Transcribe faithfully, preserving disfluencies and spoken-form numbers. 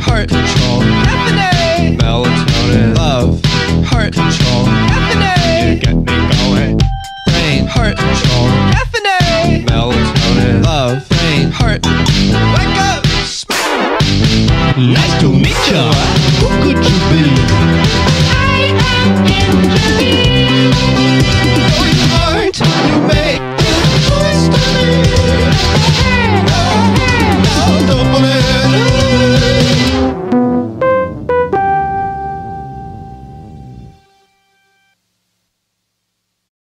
heart control, Caffeine. melatonin, Love, heart control, Caffeine. you get me going. brain, Heart control, Caffeine. melatonin, love, brain, heart. wake up. Nice to